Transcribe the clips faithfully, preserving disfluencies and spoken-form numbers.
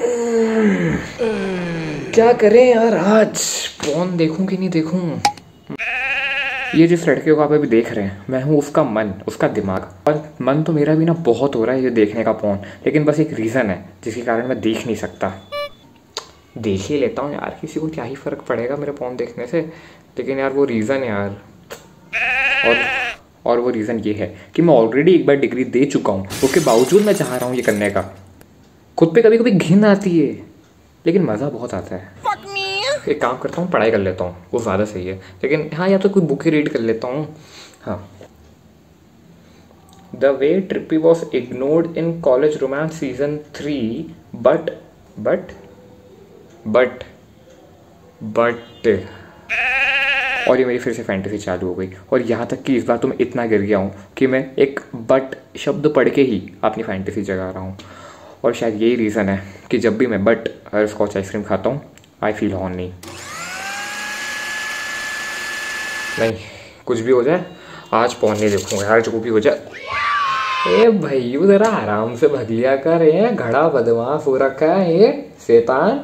क्या करें यार, आज फोन देखूं कि नहीं देखूं। ये जिस लड़के को आप अभी देख रहे हैं, मैं हूँ उसका मन, उसका दिमाग। और मन तो मेरा भी ना बहुत हो रहा है ये देखने का फोन, लेकिन बस एक रीज़न है जिसके कारण मैं देख नहीं सकता। देख ही लेता हूँ यार, किसी को क्या ही फ़र्क पड़ेगा मेरे फोन देखने से। लेकिन यार वो रीज़न है यार, और और वो रीज़न ये है कि मैं ऑलरेडी एक बार डिग्री दे चुका हूँ, उसके बावजूद मैं चाह रहा हूँ ये करने का। खुद पे कभी कभी घिन आती है, लेकिन मज़ा बहुत आता है। एक काम करता हूँ, पढ़ाई कर लेता हूँ, वो ज़्यादा सही है। लेकिन हाँ, या तो कोई बुक ही रीड कर लेता हूँ। हाँ, the way Trippy was ignored in College Romance season three but but but but और ये मेरी फिर से फैंटेसी चालू हो गई। और यहाँ तक कि इस बार तो मैं इतना गिर गया हूँ कि मैं एक बट शब्द पढ़ के ही अपनी फैंटेसी जगा रहा हूँ। और शायद यही रीज़न है कि जब भी मैं बट और स्कॉच आइसक्रीम खाता हूँ, आई फील हॉर्नी। नहीं, कुछ भी हो जाए, आज पौन नहीं देखूंगा यार, जो भी हो जाए। ए भाई जरा आराम से भग लिया कर, ये घड़ा बदमाश हो रखा है ये शैतान।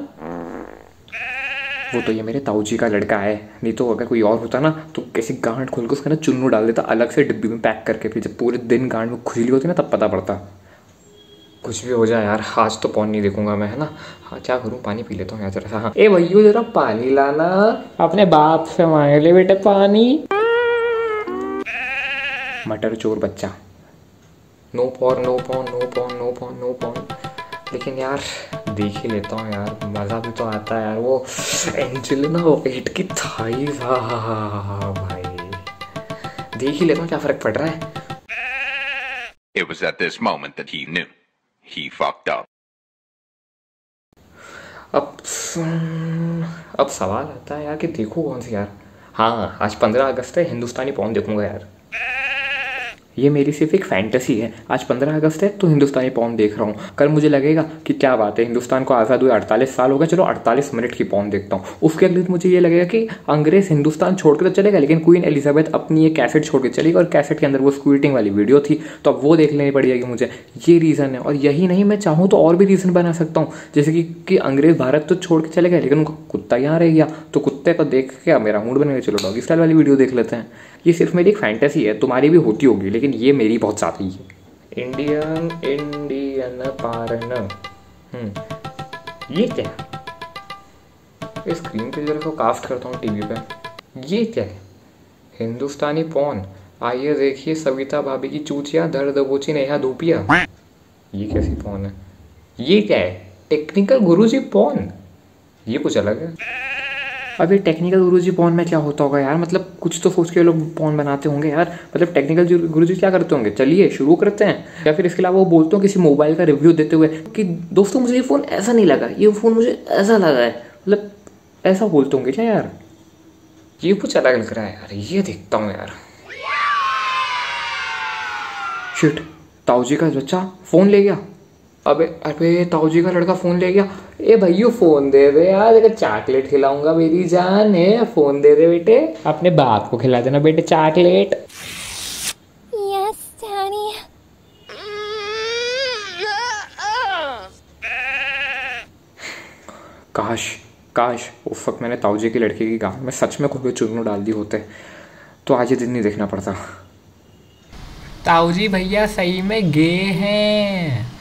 वो तो ये मेरे ताऊजी का लड़का है, नहीं तो अगर कोई और होता ना तो कैसी गांठ खोल के उसका ना चुन्नू डाल देता अलग से डिब्बी में पैक करके। फिर जब पूरे दिन गांठ में खुजली होती ना तब पता पड़ता। कुछ भी हो जाए यार, आज तो पौन नहीं देखूंगा मैं, है ना। हाँ, क्या करूँ, पानी पी लेता हूँ यार जरा सा। हाँ, ए भैया जरा पानी लाना, अपने बाप से मांग ले बेटे पानी। मटर चोर बच्चा। No porn no porn no porn no porn no porn. लेकिन यार देख ही लेता हूँ यार, मज़ा भी तो आता है यार। वो एंजेलिना वेट की थाईज, हाँ हाँ हाँ हाँ भाई, देख ही लेता हूँ क्या फ़र्क पड़ रहा है। It was at this moment that he knew he fucked up. अब अब सवाल आता है यार कि देखो कौन सी यार। हाँ, आज पंद्रह अगस्त है, हिंदुस्तानी पॉर्न देखूंगा यार। ये मेरी सिर्फ एक फैंटेसी है। आज पंद्रह अगस्त है तो हिंदुस्तानी पॉर्न देख रहा हूँ। कल मुझे लगेगा कि क्या बात है, हिंदुस्तान को आज़ाद हुए अड़तालीस साल हो गए, चलो अड़तालीस मिनट की पॉर्न देखता हूँ। उसके अगले दिन मुझे ये लगेगा कि अंग्रेज हिंदुस्तान छोड़ के तो चलेगा, लेकिन क्वीन एलिजाबेथ अपनी ये कैसेट छोड़ के चलेगी, और कैसेट के अंदर वो स्क्वीटिंग वाली वीडियो थी, तो अब वो देख लेनी पड़ेगी मुझे। ये रीज़न है। और यही नहीं, मैं चाहूँ तो और भी रीज़न बना सकता हूँ, जैसे कि, कि अंग्रेज भारत तो छोड़ के चले गए, लेकिन उनका कुत्ता यहाँ रह गया, तो कुत्ते को देख के मेरा मूड बनेगा, चलो डॉगी स्टाइल वाली वीडियो देख लेते हैं। ये सिर्फ मेरी एक फैंटेसी है, तुम्हारी भी होती होगी, लेकिन ये मेरी बहुत ज़्यादा ही है। इंडियन इंडियन पारन। हम्म ये क्या है? स्क्रीन पे जरा तो कास्ट करता हूँ टीवी पे। ये क्या है? हिंदुस्तानी पॉर्न। आइए देखिए सविता भाभी की चूचिया, दर्द दबोची नेहा धूपिया। ये कैसी पॉर्न है? ये क्या है? Technical Guruji porn. ये कुछ अलग है। अभी टेक्निकल गुरुजी पॉर्न में क्या होता होगा यार? मतलब कुछ तो सोच के लोग पॉर्न बनाते होंगे यार। मतलब टेक्निकल गुरुजी क्या करते होंगे? चलिए शुरू करते हैं। या फिर इसके अलावा वो बोलते हो किसी मोबाइल का रिव्यू देते हुए कि दोस्तों मुझे ये फ़ोन ऐसा नहीं लगा, ये फ़ोन मुझे ऐसा लगा है। मतलब ऐसा बोलते होंगे क्या यार? ये कुछ अलग लग रहा है यार, ये देखता हूँ यार। शिट, ताऊजी का बच्चा फ़ोन ले गया। अबे अबे ताऊजी का लड़का फ़ोन ले गया। ए भैया फ़ोन दे दे यार, एक चॉकलेट खिलाऊंगा मेरी जान है। फ़ोन दे दे बेटे, अपने बाप को खिला देना बेटे चॉकलेट। Yes, Daddy. काश काश उस वक्त मैंने ताऊजी की लड़के की गांव में सच में खुद पे चुन्नू डाल दी होते तो आज ये दिन नहीं देखना पड़ता। ताऊजी भैया सही में गे हैं।